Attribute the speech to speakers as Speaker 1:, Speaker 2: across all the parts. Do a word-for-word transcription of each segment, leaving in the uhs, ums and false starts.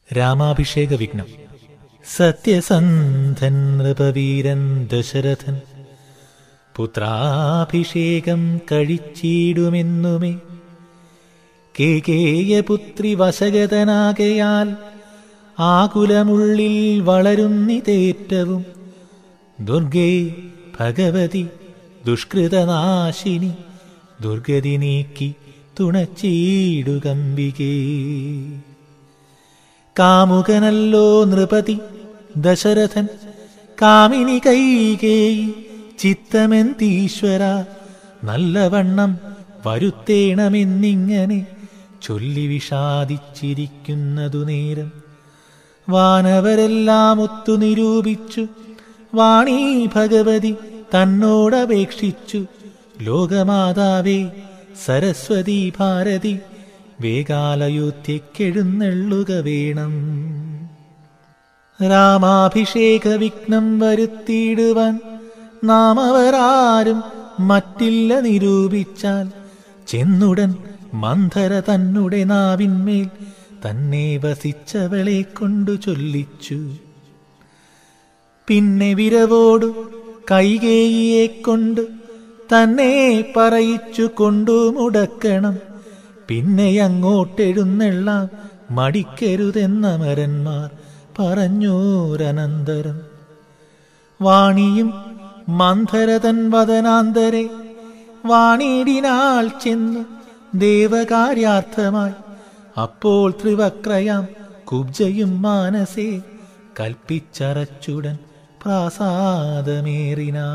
Speaker 1: രാമാഭിഷേക വിഘ്നം. സത്യസന്ധൻ നൃപവീരൻ ദശരഥൻ പുത്രാഭിഷേകം കഴിച്ചിടുമെന്നുമേ കേകേയപുത്രി വശഗതനാകയാൽ ആകുലമുള്ളിൽ വളരുന്നിതേറ്റവും. ദുർഗേ ഭഗവതി ദുഷ്കൃതനാശിനി ദുർഗതി നീക്കി തുണച്ചീടുകമ്പികേ. കാമുകനല്ലോ നൃപതി ദശരഥൻ കാമിനി കൈകേയി ചിത്തമെന്തീശ്വര നല്ലവണ്ണം വരുത്തേണമെന്നിങ്ങനെ ചൊല്ലി വിഷാദിച്ചിരിക്കുന്നതു നേരം വാനവരെല്ലാം ഒത്തു നിരൂപിച്ചു വാണീ ഭഗവതി തന്നോടപേക്ഷിച്ചു. ലോകമാതാവേ സരസ്വതി ഭാരതി വേഗാലയോധ്യക്കെഴുന്നള്ളുക വേണം. രാമാഭിഷേക വിഘ്നം വരുത്തിയിടുവാൻ നാം അവരാരും മറ്റില്ല നിരൂപിച്ചാൽ ചെന്നുടൻ മന്ധര തന്നെ നാവിന്മേൽ തന്നെ വസിച്ചവളെ കൊണ്ടു ചൊല്ലിച്ചു. പിന്നെ വിരവോടു കൈകേയിയെ കൊണ്ട് തന്നെ പറയിച്ചു കൊണ്ടു മുടക്കണം. പിന്നെ അങ്ങോട്ടെഴുന്നെള്ളാം മടിക്കരുതെന്നമരന്മാർ പറഞ്ഞോരനന്തരം. വാണിയും മന്ധരതൻ വദനാന്തരെ വാണിടിനാൾ ചെന്നു ദേവകാര്യാർത്ഥമായി. അപ്പോൾ ത്രിവക്രയാം കുബ്ജയും മാനസേ കൽപ്പിച്ചറച്ചുടൻ പ്രാസാദമേറിനാ.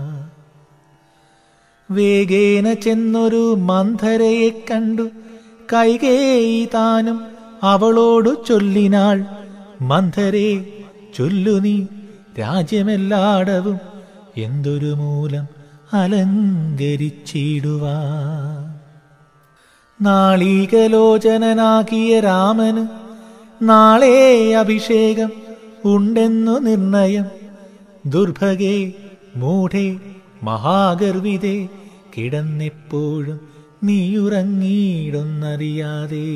Speaker 1: വേഗേന ചെന്നൊരു മന്ധരയെ കണ്ടു കൈകേയി താനും അവളോടു ചൊല്ലിനാൾ. മന്ധരേ ചൊല്ലു നീ രാജ്യമെല്ലാടവും എന്തൊരു മൂലം അലങ്കരിച്ചിടുവാ. നാളീകലോചനാകിയ രാമന് നാളെ അഭിഷേകം ഉണ്ടെന്നു നിർണയം. ദുർഭഗേ മൂഢേ മഹാഗർവിതേ കിടന്നെപ്പോഴും നീയുറങ്ങിയിടൊന്നറിയാതെ.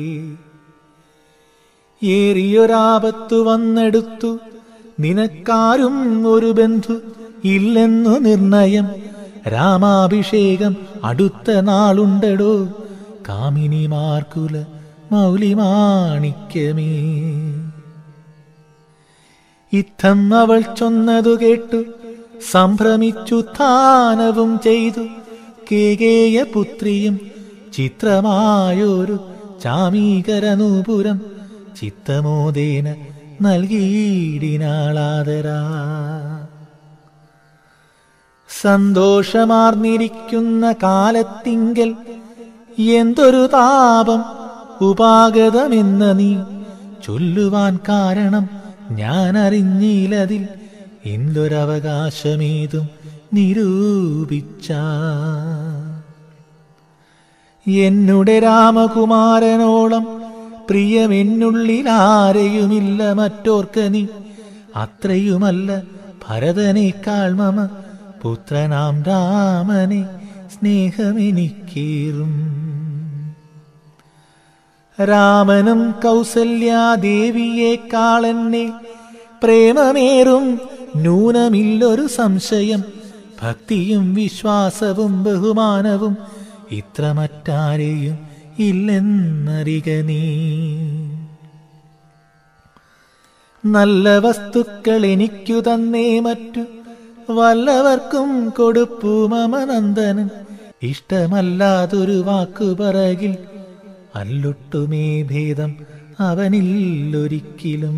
Speaker 1: ഏറിയൊരാപത്തു വന്നെടുത്തു നിനക്കാരും ഒരു ബന്ധു ഇല്ലെന്നു നിർണയം. രാമാഭിഷേകം അടുത്ത നാളുണ്ടടോ കാമിനിമാർക്കുല മൗലിമാണിക്യമേ. ഇത്തം അവൾ ചൊന്നതു കേട്ടു സംഭ്രമിച്ചു ധാനവും ചെയ്തു. കേകേയ പുത്രിയും ചിത്രമായൊരു ചാമീകരനൂപുരം ചിത്തമോദേന നൽകിയിടിനാളാദരാ. സന്തോഷമാർന്നിരിക്കുന്ന കാലത്തിങ്കൽ എന്തൊരു താപം ഉപാഗതമെന്ന നീ ചൊല്ലുവാൻ കാരണം ഞാൻ അറിഞ്ഞില്ലതിൽ എന്തൊരവകാശമേതും നിരൂപിച്ച. എന്നുടെ രാമകുമാരനോളം പ്രിയമെന്നുള്ളിലാരെയുമില്ല മറ്റോർക്ക നീ. അത്രയുമല്ല ഭരതനേക്കാൾ മമ പുത്രനാം രാമനെ സ്നേഹമെനിക്കേറും. രാമനും കൗസല്യാദേവിയേക്കാളെന്നെ പ്രേമമേറും നൂനമില്ലൊരു സംശയം. ഭക്തിയും വിശ്വാസവും ബഹുമാനവും ഇത്ര മറ്റാരെയും ഇല്ലെന്നറിക നീ. നല്ല വസ്തുക്കൾ എനിക്കു തന്നേ മറ്റു വല്ലവർക്കും കൊടുപ്പു മമ നന്ദനൻ. ഇഷ്ടമല്ലാതൊരു വാക്കു പറകിൽ അല്ലൊട്ടുമേ ഭേദം അവനില്ലൊരിക്കലും.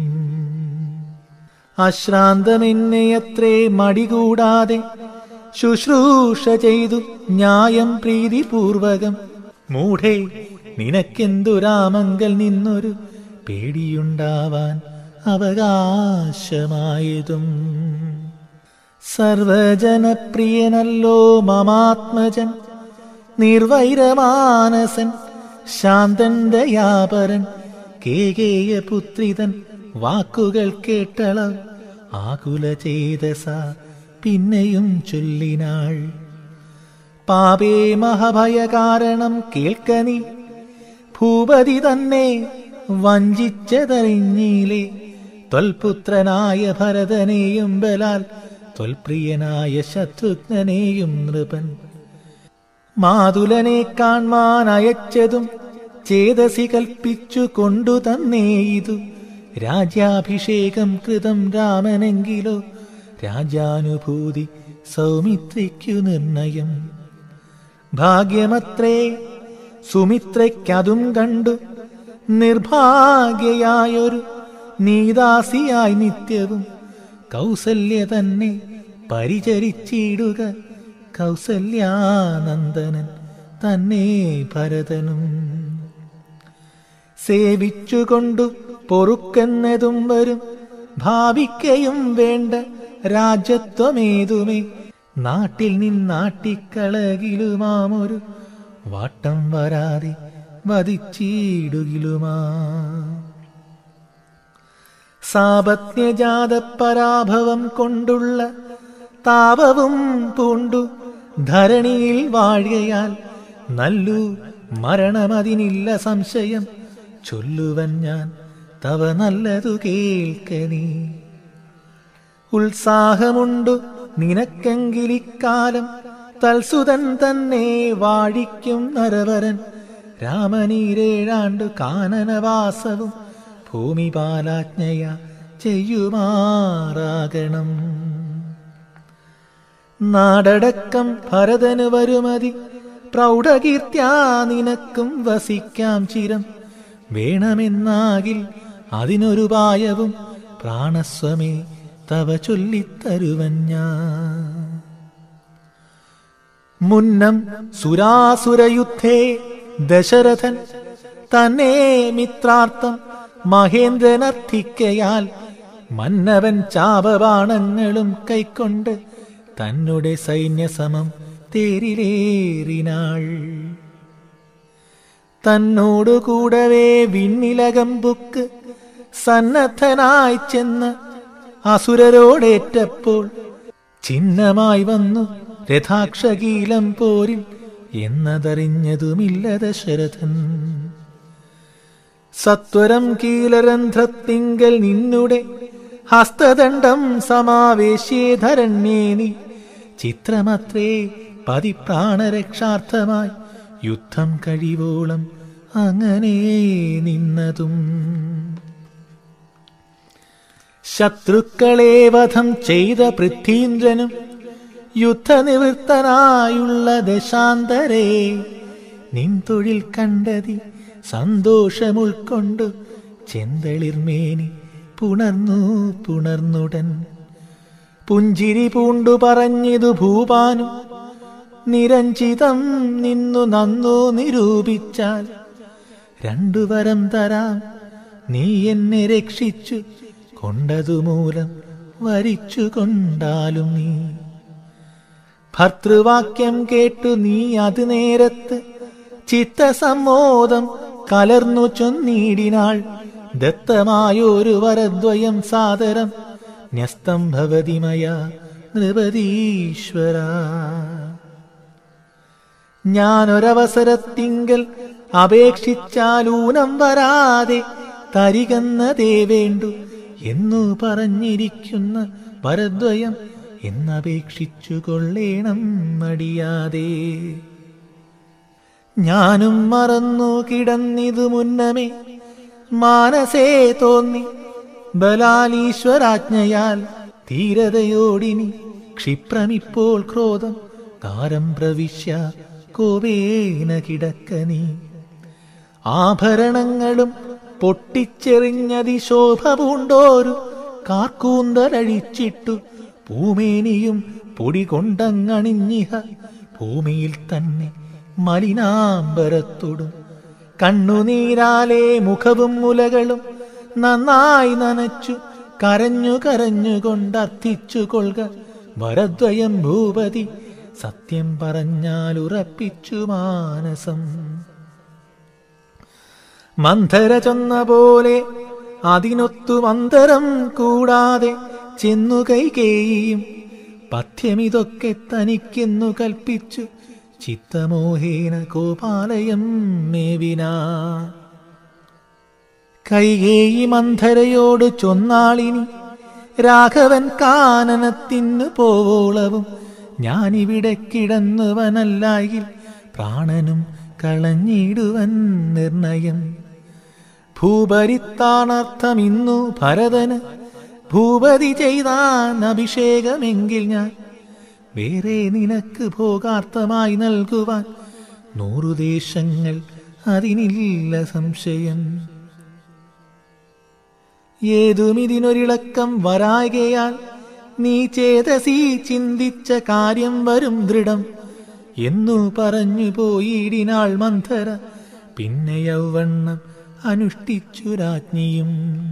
Speaker 1: അശ്രാന്തമെന്നെയത്രേ മടികൂടാതെ ശുശ്രൂഷ ചെയ്തു ന്യായം പ്രീതിപൂർവകം. മൂഢേ നിനക്കെന്തു രാമങ്കൽ നിന്നൊരു പേടിയുണ്ടാവാൻ അവകാശമായതും. സർവജനപ്രിയനല്ലോ മമാത്മജൻ നിർവൈരമാനസൻ ശാന്തൻ ദയാപരൻ. കേകേയ പുത്രിതൻ വാക്കുകൾ കേട്ടള ആകുല ചേതസ പിന്നെയും ചൊല്ലിനാൾ. പാപേ മഹാഭയ കാരണം കേൾക്കനി ഭൂപതി തന്നെ വഞ്ചിച്ചതറിഞ്ഞീലേ. ത്വൽപുത്രനായ ഭരതനെയും ബലാൽ ത്വൽപ്രിയനായ ശത്രുഘ്നനെയും നൃപൻ മാതുലനെ കാൺമാൻ അയച്ചതും ചേതസി കൽപ്പിച്ചു കൊണ്ടു തന്നേ ഇതു. രാജ്യാഭിഷേകം കൃതം രാമനെങ്കിലോ രാജാനുഭൂതി സൗമിത്രിക്കു നിർണയം. ഭാഗ്യമത്രേ സുമിത്രയ്ക്കതും കണ്ടു നിർഭാഗ്യയായൊരു നീദാസിയായി നിത്യവും കൗസല്യ തന്നെ പരിചരിച്ചിടുക കൗസല്യാനന്ദനൻ തന്നെ ഭരതനും. സേവിച്ചുകൊണ്ടു പൊറുക്കെന്നതും വരും ഭാവിക്കയും വേണ്ട രാജ്യത്വമേതുമേ. നാട്ടിൽ നിന്നാട്ടിക്കളകിലുമാമൊരു വാട്ടം വരാതെ വധിച്ചിടുകിലുമാ. സാപത്ന്യജാത പരാഭവം കൊണ്ടുള്ള താപവും പൂണ്ടു ധരണിയിൽ വാഴുകയാൽ നല്ലു മരണമതിനില്ല സംശയം. ചൊല്ലുവൻ ഞാൻ തവ നല്ലതു കേൾക്കനീ. ഉത്സാഹമുണ്ടു നിനക്കെങ്കിലിക്കാലം തൽസുതൻ തന്നെ വാഴിക്കും നരവരൻ. രാമനീരേഴാണ്ടു കാനനവാസവും ഭൂമിപാലാജ്ഞയ ചെയ്യുമാറാകണം. നാടടക്കം ഭരതന് വരുമതി പ്രൗഢകീർത്തിയാ നിനക്കും വസിക്കാം ചിരം. വേണമെന്നാകിൽ അതിനൊരുപായവും പ്രാണസ്വമേ തവ ചൊല്ലിത്തരുവൻ ഞാൻ. മുന്നം സുരാസുരയുദ്ധേ ദശരഥൻ തന്നെ മിത്രാർത്ഥം മഹേന്ദ്രനർത്ഥിക്കയാൽ മന്നവൻ ചാപബാണങ്ങളും കൈക്കൊണ്ട് തന്നുടെ സൈന്യസമം തേരിലേറിനാൾ. തന്നോടുകൂടവേ വിണ്ണിലകമ്പുക്ക് സന്നദ്ധനായി ചെന്ന് അസുരരോടേറ്റപ്പോൾ ചിഹ്നമായി വന്നു രഥാക്ഷകീലം പോരിൽ എന്നതറിഞ്ഞതുമില്ല ദശരഥൻ. സത്വരം കീലരന്ധ്രത്തിങ്കൽ നിന്നുടെ ഹസ്തദണ്ഡം സമാവേശ്യേധരണ്യേനി. ചിത്രമത്രേ പതിപ്രാണരക്ഷാർത്ഥമായി യുദ്ധം കഴിവോളം അങ്ങനെ നിന്നതും. ശത്രുക്കളെ വധം ചെയ്ത പൃഥ്വീന്ദ്രനും യുദ്ധനിവൃത്തനായുള്ള ദശാന്തരേ നിൻ തൊഴിൽ കണ്ടതി സന്തോഷമുൾക്കൊണ്ടു ചെന്തളിർമേനി പുണർന്നു പുണർന്നുടൻ. പുഞ്ചിരി പൂണ്ടു പറഞ്ഞിതു ഭൂപാനും നിരഞ്ജിതം നിന്നു നന്നു നിരൂപിച്ചാൽ രണ്ടു വരം തരാം നീ എന്നെ രക്ഷിച്ചു കൊണ്ടതുമൂലം വരിച്ചു കൊണ്ടാലും നീ. ഭർത്തൃവാക്യം കേട്ടു നീ അത് നേരത്ത് ചിത്തസമ്മോദം കലർന്നു ചൊന്നീടിനാൾ. ദത്തമായൊരു വരദ്വയം സാദരം ന്യസ്തം ഭവതി മയാ നൃപതീശ്വര. ഞാനൊരവസരത്തിങ്കൽ അപേക്ഷിച്ചാലൂനം വരാതെ തരികന്നതേ വേണ്ടു എന്നു പറഞ്ഞിരിക്കുന്ന വരദ്വയം എന്നപേക്ഷിച്ചു കൊള്ളേണം മടിയാതെ. ഞാനും മറന്നു കിടന്നിതു മുന്നമേ മാനസേ തോന്നി ബലാലീശ്വരാജ്ഞയാൽ ധീരതയോടിനി ക്ഷിപ്രമിപ്പോൾ ക്രോധം കാരം പ്രവിശ്യ കോപേന കിടക്കനീ. ആഭരണങ്ങളും പൊട്ടിച്ചെറിഞ്ഞതി ശോഭ പൂണ്ടോരു കാർക്കൂന്തലഴിച്ചിട്ടു പൂമേനിയും പൊടി കൊണ്ടങ്ങണിഞ്ഞിഹ ഭൂമിയിൽ തന്നെ മലിനാംബരത്തോടും. കണ്ണുനീരാലെ മുഖവും മുലകളും നന്നായി നനച്ചു കരഞ്ഞു കരഞ്ഞുകൊണ്ടർത്ഥിച്ചു കൊള്ളുക വരദ്വയം ഭൂപതി. സത്യം പറഞ്ഞാൽ ഉറപ്പിച്ചു മാനസം. മന്ധര ചൊന്ന പോലെ അതിനൊത്തു മന്ദരം കൂടാതെ ചെന്നു കൈകേയിയും പഥ്യമിതൊക്കെ തനിക്കെന്നു കൽപ്പിച്ചു ചിത്തമോഹേന കോപാലയം മേവിനാ. കൈകേയി മന്ധരയോട് ചൊന്നാളിനി, രാഘവൻ കാനനത്തിന്നു പോവോളവും ഞാനിവിടെ കിടന്നുവനല്ലായിൽ പ്രാണനും കളഞ്ഞിടുവൻ നിർണയം. ഭൂപരിത്താണർത്ഥമിന്നു ഭരതന്, ഭൂപതി ചെയ്താൻ അഭിഷേകമെങ്കിൽ ഞാൻ വേറെ നിനക്ക് ഭോഗാർത്ഥമായി നൽകുവാൻ നൂറു ദേശങ്ങൾ അതിനില്ല സംശയം. ഏതുമിതിനൊരിളക്കം വരായകയാൽ നീ ചേതസി ചിന്തിച്ച കാര്യം വരും ദൃഢം എന്നു പറഞ്ഞു പോയിടിനാൾ മന്ധര. പിന്നെ യൗവണ്ണം അനുഷ്ഠിച്ചു രാജ്ഞിയും.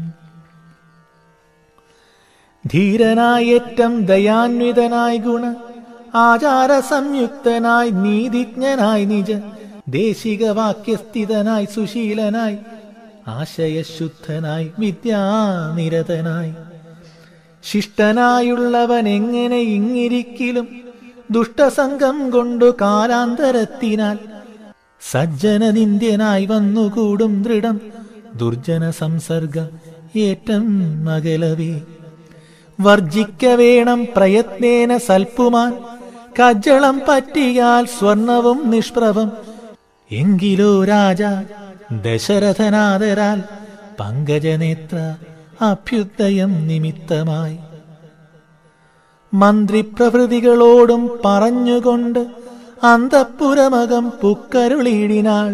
Speaker 1: ധീരനായേറ്റം ദയാന്വിതനായി ഗുണ ആചാര സംയുക്തനായി നീതിജ്ഞനായി നിജ ദേശിക വാക്യസ്ഥിതനായി സുശീലനായി ആശയശുദ്ധനായി വിദ്യാനിരതനായി ശിഷ്ടനായുള്ളവൻ എങ്ങനെ ഇങ്ങിരിക്കിലും ദുഷ്ടസംഗം കൊണ്ടു കാലാന്തരത്തിനാൽ സജ്ജനനിന്ദ്യനായി വന്നുകൂടും ദൃഢം ദുർജന സംസർഗം ഏറ്റം അകലവേ. വർജിക്ക വേണം പ്രയത്നേന സൽപ്പുമാൻ കജ്ജളം പറ്റിയാൽ സ്വർണവും നിഷ്പ്രഭം. എങ്കിലോ രാജ ദശരഥനാദരാൽ പങ്കജനേത്ര അഭ്യുദയം നിമിത്തമായി മന്ത്രിപ്രഭൃതികളോടും പറഞ്ഞുകൊണ്ട് അന്തഃപുരമകം പുക്കരുളിയിടിനാൾ.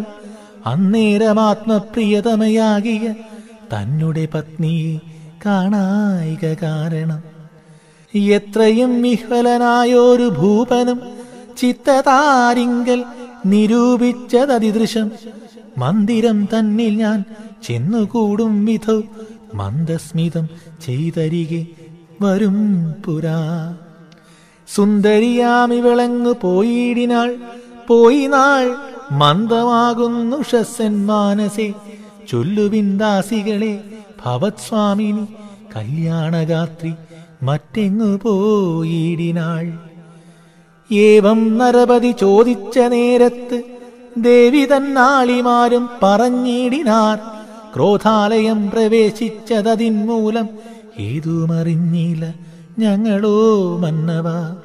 Speaker 1: അന്നേരമാത്മപ്രിയതമയാകിയ തന്നെ പത്നിയെ കാണായിക കാരണം എത്രയും വിഹ്വലനായോരു ഭൂപനും ചിത്തതാരിങ്കൽ നിരൂപിച്ചതതിദൃശം. മന്ദിരം തന്നിൽ ഞാൻ ചെന്നുകൂടും വിധൗ മന്ദസ്മിതം ചെയ്തരികെ വരും പുരാ. സുന്ദരിയാമിവിളങ്ങു പോയിടിനാൾ പോയി നാൾ മന്ദമാകുന്നു ഷസ്സൻ മാനസേ. ചൊല്ലുവിന്ദാസികളെ ഭവത്സ്വാമിനി കല്യാണഗാത്രി മറ്റെങ്ങു പോയിടിനാൾ. ഏവം നരപതി ചോദിച്ച നേരത്ത് ദേവി തന്നാളിമാരും പറഞ്ഞിടിനാർ. ക്രോധാലയം പ്രവേശിച്ചതതിന്മൂലം ഏതുമറിഞ്ഞില്ല ഞങ്ങളോ മന്നവ.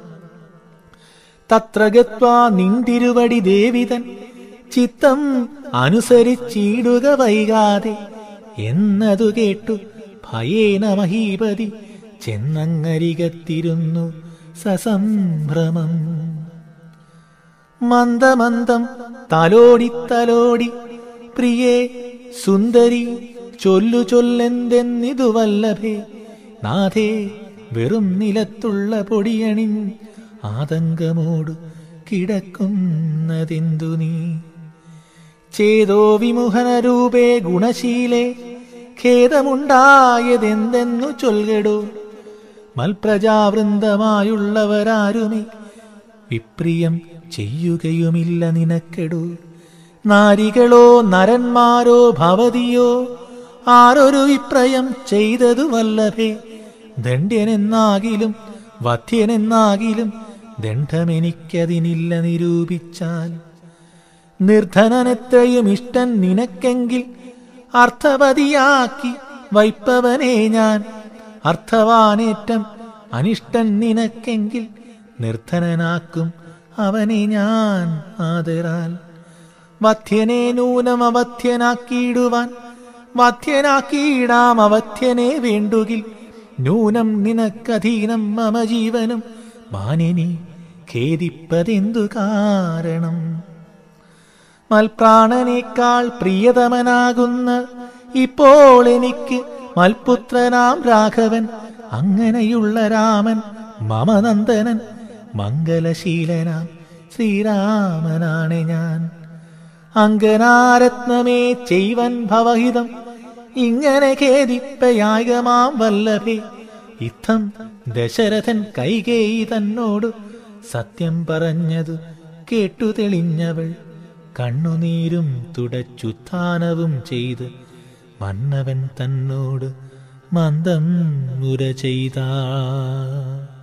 Speaker 1: തത്ര ഗത്വാ നിന്തിരുവടി ദേവിതൻ ചിത്തം അനുസരിച്ചിടുക വൈകാതെ എന്നതു കേട്ടു ഭയേന മഹീപതി ചെന്നങ്ങരികത്തിരുന്നു സസംഭ്രമം. മന്ദമന്ദം തലോടി തലോടി പ്രിയേ സുന്ദരി ചൊല്ലു ചൊല്ലെന്തെന്നിതു വല്ലഭേ. നാഥേ വെറും നിലത്തുള്ള പൊടിയണിൻ ആതങ്കമോടു കിടക്കുന്നതെന്തു നീ. ചേതോ വിമുഹനരൂപേ ഗുണശീലേ ഖേദമുണ്ടായതെന്തെന്നു ചൊൽകടോ. മൽപ്രജാവൃന്ദമായുള്ളവരാരുമേ വിപ്രിയം ചെയ്യുകയുമില്ല നിനക്കെടോ. നാരികളോ നരന്മാരോ ഭവതിയോ ആരൊരു വിപ്രയം ചെയ്തതു വല്ലഭേ. ദണ്ഡ്യനെന്നാകിലും വധ്യനെന്നാകിലും ദണ്ഡമെനിക്കതിനില്ല നിരൂപിച്ചാൽ. നിർധനനെത്രയും ഇഷ്ടൻ നിനക്കെങ്കിൽ അർത്ഥവതിയാക്കി വൈപ്പവനെ ഞാൻ. അർത്ഥവാനേറ്റം അനിഷ്ടൻ നിനക്കെങ്കിൽ നിർധനനാക്കും അവനെ ഞാൻ ആദരാൽ. വധ്യനെ നൂനം അവധ്യനാക്കിയിടുവാൻ വധ്യനാക്കിയിടാം അവധ്യനെ വേണ്ടുകിൽ. നൂനം നിനക്കധീനം മമ ജീവനും മാനിനി ഖേദിപ്പതെന്തു കാരണം. മൽപ്രാണനേക്കാൾ പ്രിയതമനാകുന്ന ഇപ്പോൾ എനിക്ക് മൽപുത്രനാം രാഘവൻ. അങ്ങനെയുള്ള രാമൻ മമനന്ദനൻ മംഗലശീലനാം ശ്രീരാമനാണ് ഞാൻ. അങ്കനാരത്നമേ ചെയ്വൻ ഭവഹിതം ഇങ്ങനെ ഖേദിപ്പയായകമാം വല്ലഭേ. ഇത്തം ദശരഥൻ കൈകേയി തന്നോട് സത്യം പറഞ്ഞതു കേട്ടു തെളിഞ്ഞവൾ. കണ്ണുനീരും തുടച്ചുത്ഥാനവും ചെയ്ത് മന്നവൻ തന്നോട് മന്ദം ഉര ചെയ്താ.